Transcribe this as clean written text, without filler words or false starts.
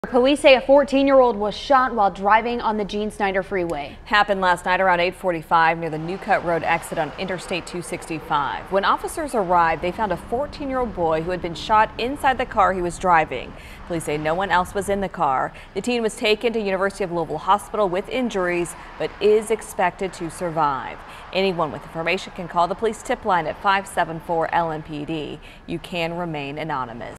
Police say a 14-year-old was shot while driving on the Gene Snyder Freeway. Happened last night around 8:45 near the New Cut Road exit on Interstate 265. When officers arrived, they found a 14-year-old boy who had been shot inside the car he was driving. Police say no one else was in the car. The teen was taken to University of Louisville Hospital with injuries, but is expected to survive. Anyone with information can call the police tip line at 574 LMPD. You can remain anonymous.